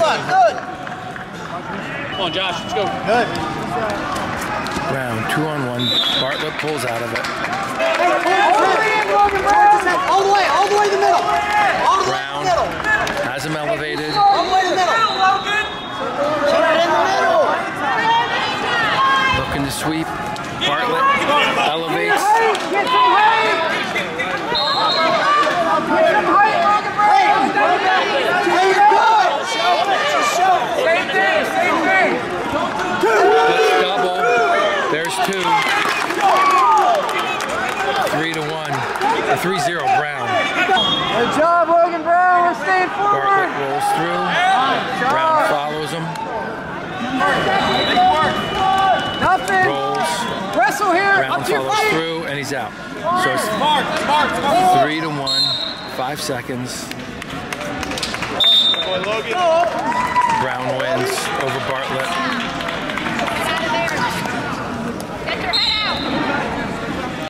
on, good. Come on, Josh, let's go. Good. Brown, 2-on-1. Bartlett pulls out of it. All the way to the middle. All the way Brown to the middle. has him elevated. All the way to the middle. Keep it in the middle. Looking to sweep. Bartlett elevates. Get some height. Hey, you're good. Same thing. Let's double. There's 2. 3-1. 3-0 Brown. Good job, Logan Brown. We're staying forward. Bartlett rolls through. Brown follows him. Nothing. Rolls. Wrestle here. Brown follows through, and he's out. So it's 3-1. 5 seconds. Brown wins over Bartlett.